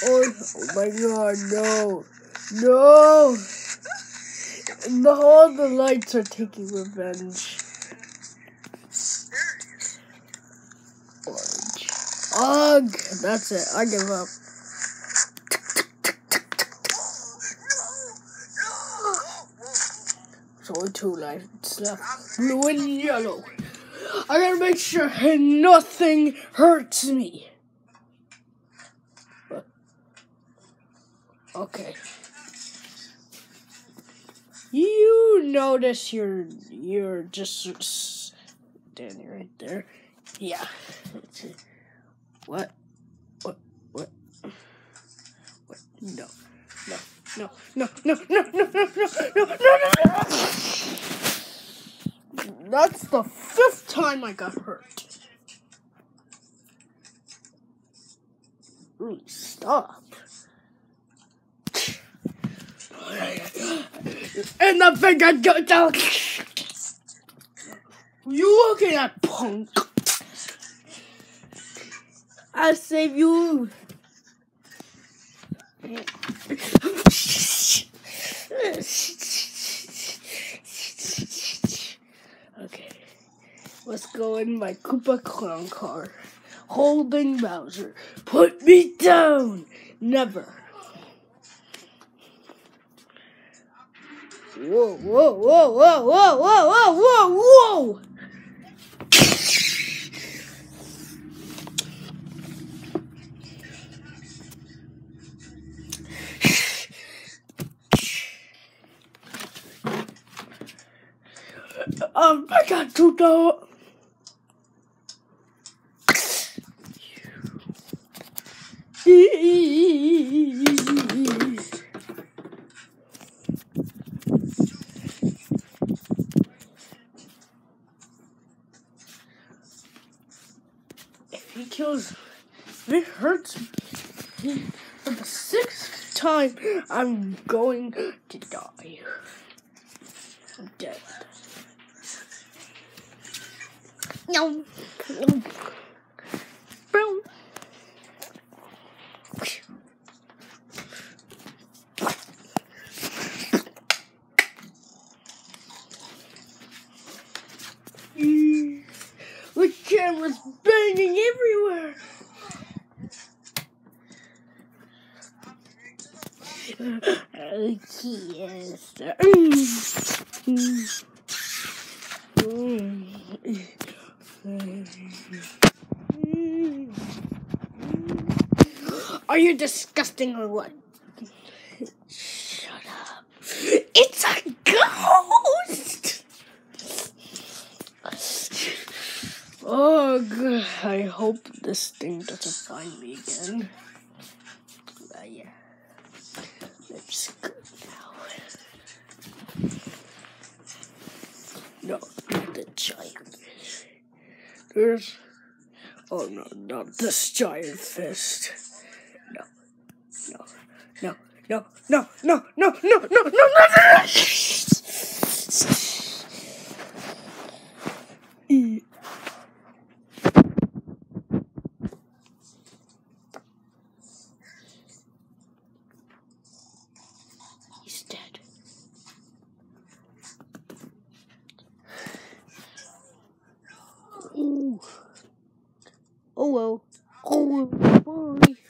Oh my god, no. No! All the lights are taking revenge. Orange. Ugh! That's it. I give up. There's only 2 lights left. Blue and yellow. I gotta make sure nothing hurts me. Okay. You notice you're just standing right there. Yeah. What? No. That's the 5th time I got hurt. Really, stop. And the finger go down. You looking at punk? I save you. Okay, let's go in my Koopa Clown car. Holding Bowser. Put me down. Never. Whoa, whoa, whoa, whoa, whoa, whoa, whoa, whoa, whoa! I got to go. If he kills, if it hurts me for the 6th time, I'm going to die. I'm dead. No. Boom. The camera's banging everywhere. Yes. Are you disgusting or what? Shut up. It's a ghost! Ugh, I hope this thing doesn't find me again. Yeah. It's good now. No, the giant fish. There's... Oh no, not this giant fist. No. He's dead. Ooh. Oh well. Oh, bye.